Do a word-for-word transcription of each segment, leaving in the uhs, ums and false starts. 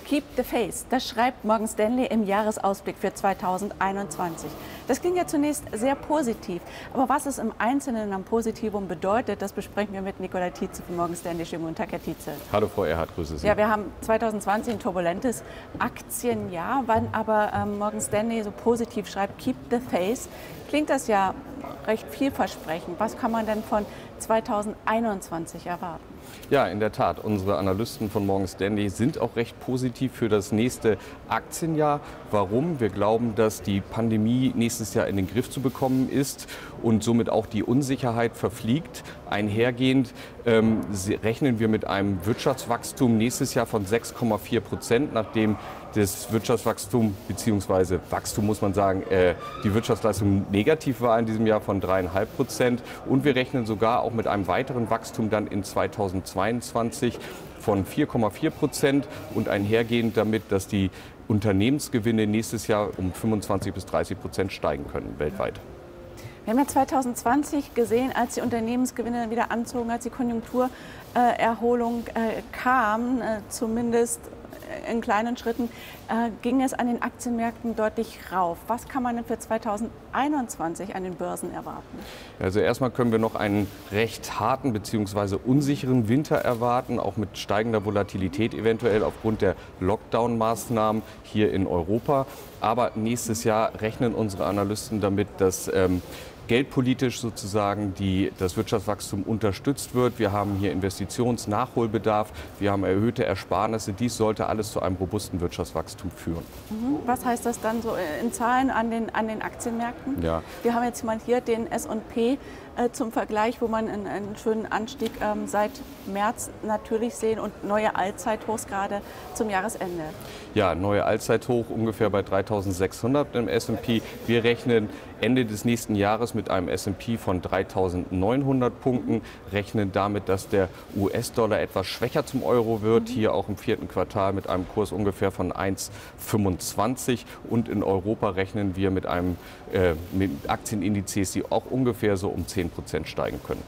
Keep the Faith, das schreibt Morgan Stanley im Jahresausblick für zweitausendeinundzwanzig. Das klingt ja zunächst sehr positiv, aber was es im Einzelnen am Positivum bedeutet, das besprechen wir mit Nicola Tietze von Morgan Stanley. Schönen guten Tag, Herr Tietze. Hallo Frau Erhardt, grüße Sie. Ja, wir haben zweitausendzwanzig ein turbulentes Aktienjahr, wann aber ähm, Morgan Stanley so positiv schreibt, Keep the Faith, klingt das ja recht vielversprechend. Was kann man denn von zweitausendeinundzwanzig erwarten? Ja, in der Tat. Unsere Analysten von Morgan Stanley sind auch recht positiv für das nächste Aktienjahr. Warum? Wir glauben, dass die Pandemie nächstes Jahr in den Griff zu bekommen ist und somit auch die Unsicherheit verfliegt. Einhergehend ähm, rechnen wir mit einem Wirtschaftswachstum nächstes Jahr von sechs Komma vier Prozent, nachdem das Wirtschaftswachstum bzw. Wachstum, muss man sagen, äh, die Wirtschaftsleistung negativ war in diesem Jahr von drei Komma fünf Prozent. Und wir rechnen sogar auch mit einem weiteren Wachstum dann in zweitausendzweiundzwanzig von vier Komma vier Prozent und einhergehend damit, dass die Unternehmensgewinne nächstes Jahr um fünfundzwanzig bis dreißig Prozent steigen können weltweit. Wir haben ja zweitausendzwanzig gesehen, als die Unternehmensgewinne dann wieder anzogen, als die Konjunkturerholung äh, kam, äh, zumindest in kleinen Schritten, äh, ging es an den Aktienmärkten deutlich rauf. Was kann man denn für zweitausendeinundzwanzig an den Börsen erwarten? Also erstmal können wir noch einen recht harten bzw. unsicheren Winter erwarten, auch mit steigender Volatilität eventuell aufgrund der Lockdown-Maßnahmen hier in Europa. Aber nächstes Jahr rechnen unsere Analysten damit, dass ähm, geldpolitisch sozusagen die, das Wirtschaftswachstum unterstützt wird. Wir haben hier Investitionsnachholbedarf, wir haben erhöhte Ersparnisse. Dies sollte alles zu einem robusten Wirtschaftswachstum führen. Was heißt das dann so in Zahlen an den, an den Aktienmärkten? Ja. Wir haben jetzt mal hier den S und P äh, zum Vergleich, wo man einen, einen schönen Anstieg ähm, seit März natürlich sehen und neue Allzeithochs gerade zum Jahresende. Ja, neue Allzeithoch ungefähr bei dreitausendsechshundert im S und P. Wir rechnen Ende des nächsten Jahres mit einem S und P von dreitausendneunhundert Punkten, rechnen damit, dass der U S-Dollar etwas schwächer zum Euro wird, hier auch im vierten Quartal mit einem Kurs ungefähr von eins Komma fünfundzwanzig und in Europa rechnen wir mit einem äh, mit Aktienindizes, die auch ungefähr so um zehn Prozent steigen können.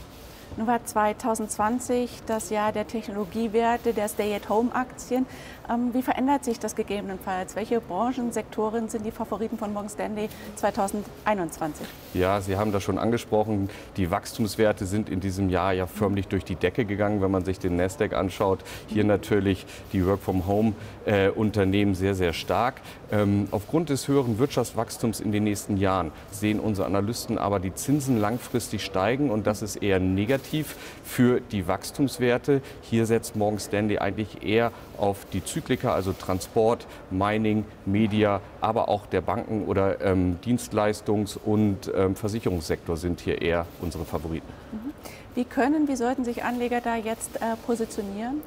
Nun war zweitausendzwanzig das Jahr der Technologiewerte, der Stay-at-Home-Aktien. Ähm, wie verändert sich das gegebenenfalls? Welche Branchen, Sektoren sind die Favoriten von Morgan Stanley zweitausendeinundzwanzig? Ja, Sie haben das schon angesprochen. Die Wachstumswerte sind in diesem Jahr ja förmlich durch die Decke gegangen, wenn man sich den Nasdaq anschaut. Hier natürlich die Work-from-Home-Unternehmen sehr, sehr stark. Ähm, aufgrund des höheren Wirtschaftswachstums in den nächsten Jahren sehen unsere Analysten aber die Zinsen langfristig steigen und das ist eher negativ für die Wachstumswerte. Hier setzt Morgan Stanley eigentlich eher auf die Zyklika, also Transport, Mining, Media, aber auch der Banken- oder ähm, Dienstleistungs- und ähm, Versicherungssektor sind hier eher unsere Favoriten. Wie können, wie sollten sich Anleger da jetzt äh, positionieren?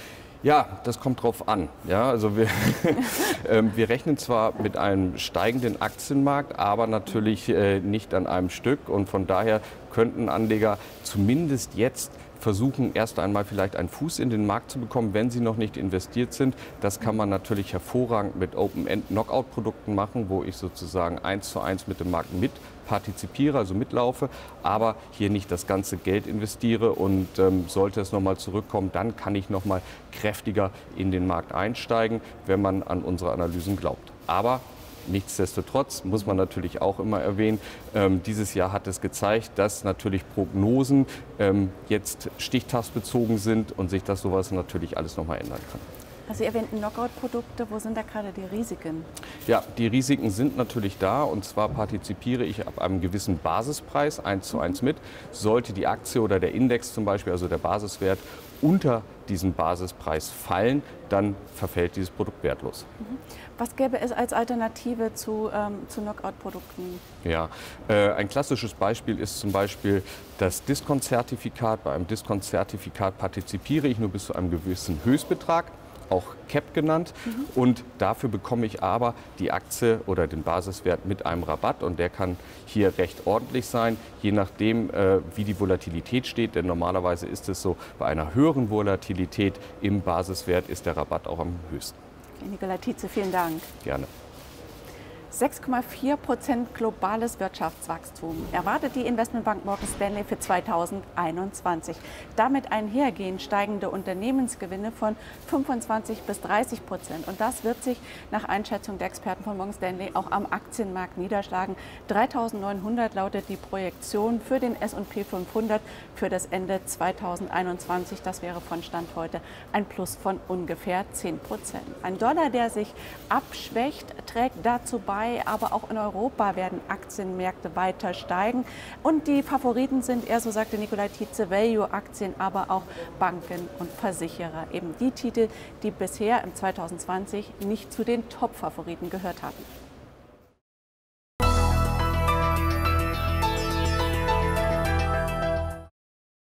Ja, das kommt drauf an. Ja, also wir, ähm, wir rechnen zwar mit einem steigenden Aktienmarkt, aber natürlich äh, nicht an einem Stück. Und von daher könnten Anleger zumindest jetzt versuchen, erst einmal vielleicht einen Fuß in den Markt zu bekommen, wenn sie noch nicht investiert sind. Das kann man natürlich hervorragend mit Open-End-Knockout-Produkten machen, wo ich sozusagen eins zu eins mit dem Markt mit partizipiere, also mitlaufe, aber hier nicht das ganze Geld investiere und ähm, sollte es nochmal zurückkommen, dann kann ich nochmal kräftiger in den Markt einsteigen, wenn man an unsere Analysen glaubt. Aber nichtsdestotrotz muss man natürlich auch immer erwähnen, ähm, dieses Jahr hat es gezeigt, dass natürlich Prognosen ähm, jetzt stichtagsbezogen sind und sich das sowas natürlich alles nochmal ändern kann. Also Sie erwähnten Knockout-Produkte, wo sind da gerade die Risiken? Ja, die Risiken sind natürlich da und zwar partizipiere ich ab einem gewissen Basispreis eins zu eins mit. Sollte die Aktie oder der Index zum Beispiel, also der Basiswert, unter diesem Basispreis fallen, dann verfällt dieses Produkt wertlos. Was gäbe es als Alternative zu, ähm, zu Knockout-Produkten? Ja, äh, ein klassisches Beispiel ist zum Beispiel das Discount-Zertifikat. Bei einem Discount-Zertifikat partizipiere ich nur bis zu einem gewissen Höchstbetrag, auch Cap genannt. Mhm. Und dafür bekomme ich aber die Aktie oder den Basiswert mit einem Rabatt. Und der kann hier recht ordentlich sein, je nachdem, äh, wie die Volatilität steht. Denn normalerweise ist es so, bei einer höheren Volatilität im Basiswert ist der Rabatt auch am höchsten. Nicola Tietze, vielen Dank. Gerne. sechs Komma vier Prozent globales Wirtschaftswachstum erwartet die Investmentbank Morgan Stanley für zweitausendeinundzwanzig. Damit einhergehen steigende Unternehmensgewinne von fünfundzwanzig bis dreißig Prozent. Und das wird sich nach Einschätzung der Experten von Morgan Stanley auch am Aktienmarkt niederschlagen. dreitausendneunhundert lautet die Projektion für den S und P fünfhundert für das Ende zweitausendeinundzwanzig. Das wäre von Stand heute ein Plus von ungefähr zehn Prozent. Ein Dollar, der sich abschwächt, trägt dazu bei, aber auch in Europa werden Aktienmärkte weiter steigen. Und die Favoriten sind eher, so sagte Nikolai Tietze, Value-Aktien, aber auch Banken und Versicherer. Eben die Titel, die bisher im zweitausendzwanzig nicht zu den Top-Favoriten gehört hatten.